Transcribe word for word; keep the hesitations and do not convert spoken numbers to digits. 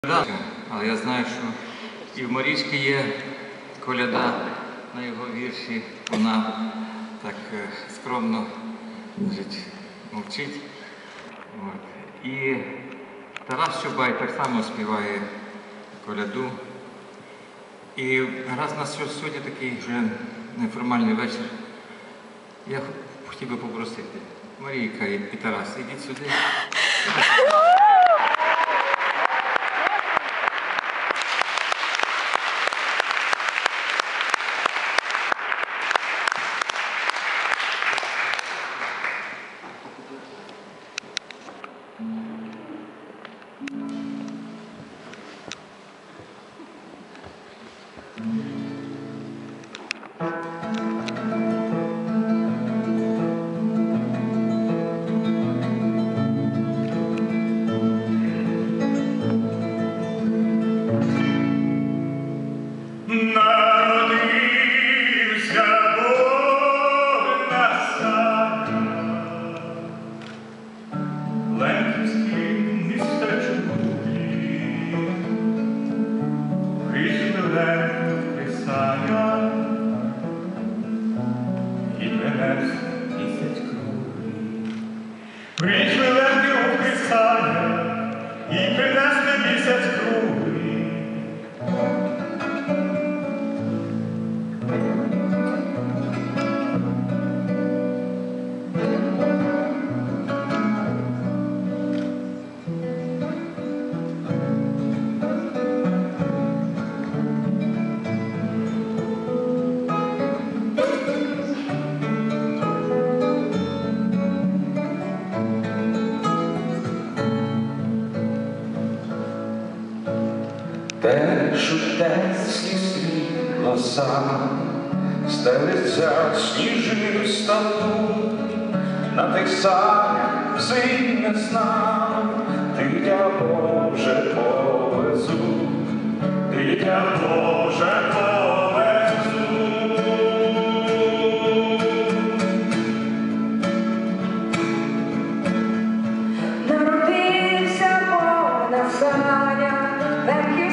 Але я знаю, що і в Марічки є коляда на його вірші. Вона так скромно значить, мовчить. От. І Тарас Чубай так само співає коляду. І раз у нас сьогодні такий вже неформальний вечір, я хотів би попросити Марійка і Тарас, ідіть сюди. Прийшли ленти у Христання і принесли місяць круглий. Першу теслі світло сам стелиться сніжною стату, на тих самих взимь знав, дитя Боже повезу, дитя Боже повезу. Народився Бог на санях, верхів